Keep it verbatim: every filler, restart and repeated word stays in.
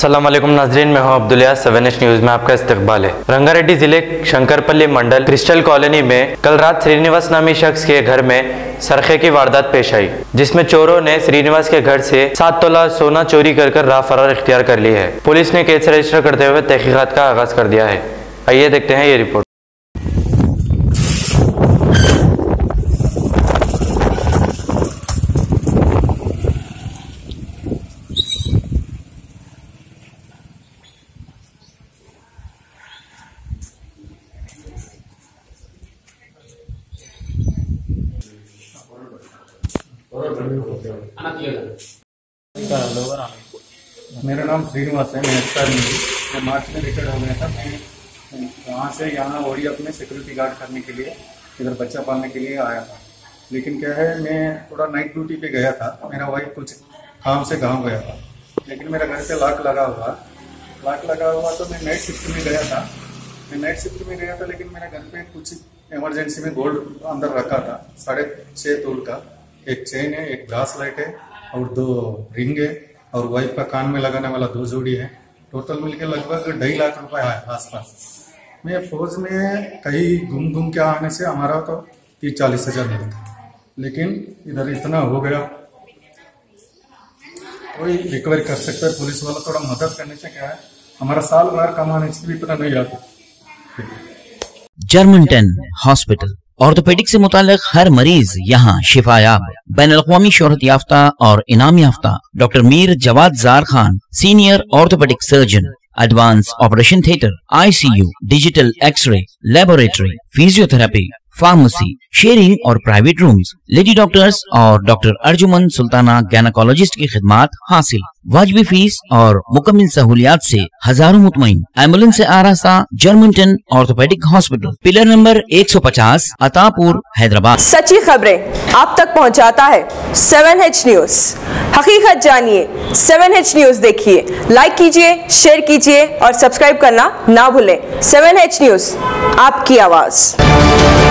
अस्सलाम वालेकुम नाजरीन, मैं हूं अब्दुलिया। सेवन एच न्यूज़ में आपका इस्तकबाल है। रंगारेड्डी जिले शंकरपल्ली मंडल क्रिस्टल कॉलोनी में कल रात श्रीनिवास नामी शख्स के घर में सरखे की वारदात पेश आई, जिसमें चोरों ने श्रीनिवास के घर से सात तोला सोना चोरी कर कर राह फरार इख्तियार कर ली है। पुलिस ने केस रजिस्टर करते हुए तहकीकात का आगाज कर दिया है। आइए देखते हैं ये रिपोर्ट। मेरा नाम श्रीनिवास है। मैं एक्सपायर नहीं, मैं मार्च में रिटायर्ड हो गया था। मैं वहाँ से यहाँ ओडिया में सिक्योरिटी गार्ड करने के लिए, इधर बच्चा पालने के लिए आया था। लेकिन क्या है, मैं थोड़ा नाइट ड्यूटी पे गया था। मेरा वाइफ कुछ काम से गाँव गया था, लेकिन मेरा घर पे लॉक लगा हुआ लॉक लगा हुआ तो मैं नाइट शिफ्ट में गया था मैं नाइट शिफ्ट में गया था लेकिन मेरे घर पे कुछ इमरजेंसी में गोल्ड अंदर रखा था। साढ़े छः तोल का एक चेन है, एक ब्रासलेट है और दो रिंग है और वाइफ का कान में लगाने वाला दो जोड़ी है। टोटल मिलके लगभग ढाई लाख रुपए है आसपास। मैं फौज में कहीं घूम घूम के आने से हमारा तो तीस चालीस हजार मिलता, लेकिन इधर इतना हो गया, कोई रिकवरी कर सकता है। पुलिस वाला थोड़ा मदद करने से क्या है, हमारा साल भर कमाने से भी इतना नहीं आता। जर्मनटन हॉस्पिटल ऑर्थोपेडिक से मुताल्लिक हर मरीज यहाँ शिफायाब। बैनुल अक़वामी शोहरत याफ्ता और इनाम याफ्ता doctor Mir Jawad Jar Khan, senior orthopaedic surgeon, advance operation theatre, ICU, digital X-ray, laboratory, physiotherapy, pharmacy, sharing और प्राइवेट रूम्स, लेडी डॉक्टर्स और डॉक्टर अर्जुमन सुल्ताना गायनेकोलॉजिस्ट की खिदमात हासिल। वाजबी फीस और मुकम्मल सहूलियात से हजारों मुतमईन। एम्बुलेंस से आरास्ता Germantown orthopaedic hospital, pillar number एक सौ पचास, अतापुर, हैदराबाद। सच्ची खबरें आप तक पहुंचाता है सेवन एच न्यूज। हकीकत जानिए, सेवन एच न्यूज देखिए, लाइक कीजिए, शेयर कीजिए और सब्सक्राइब करना ना भूलें। सेवन एच न्यूज, आपकी आवाज।